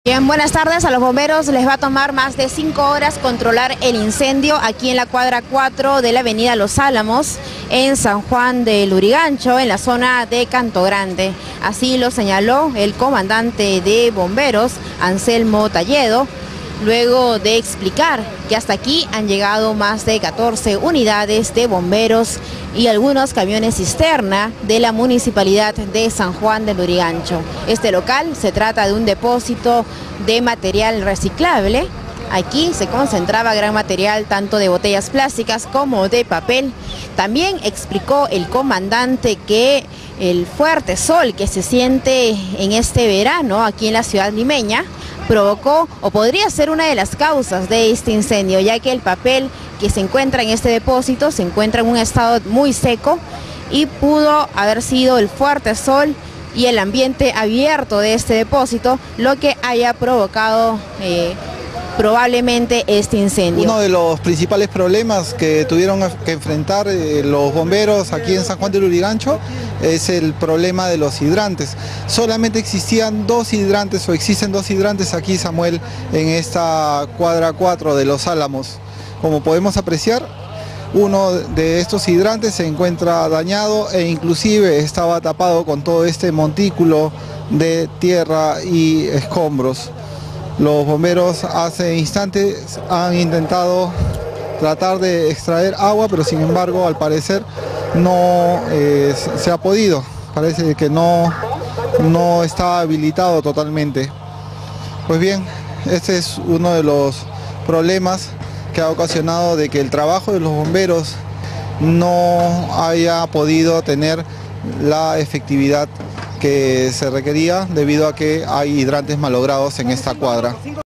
Bien, buenas tardes. A los bomberos les va a tomar más de 5 horas controlar el incendio aquí en la cuadra 4 de la avenida Los Álamos, en San Juan de Lurigancho, en la zona de Canto Grande. Así lo señaló el comandante de bomberos, Anselmo Talledo, luego de explicar que hasta aquí han llegado más de 14 unidades de bomberos y algunos camiones cisterna de la municipalidad de San Juan de Lurigancho. Este local se trata de un depósito de material reciclable. Aquí se concentraba gran material tanto de botellas plásticas como de papel. También explicó el comandante que el fuerte sol que se siente en este verano aquí en la ciudad limeña provocó o podría ser una de las causas de este incendio, ya que el papel que se encuentra en este depósito se encuentra en un estado muy seco y pudo haber sido el fuerte sol y el ambiente abierto de este depósito lo que haya provocado probablemente este incendio. Uno de los principales problemas que tuvieron que enfrentar los bomberos aquí en San Juan de Lurigancho es el problema de los hidrantes. Solamente existían 2 hidrantes o existen 2 hidrantes aquí, Samuel, en esta cuadra 4 de Los Álamos. Como podemos apreciar, uno de estos hidrantes se encuentra dañado e inclusive estaba tapado con todo este montículo de tierra y escombros. Los bomberos hace instantes han intentado tratar de extraer agua, pero sin embargo al parecer no se ha podido. Parece que no está habilitado totalmente. Pues bien, este es uno de los problemas que ha ocasionado de que el trabajo de los bomberos no haya podido tener la efectividad que se requería debido a que hay hidrantes malogrados en esta cuadra.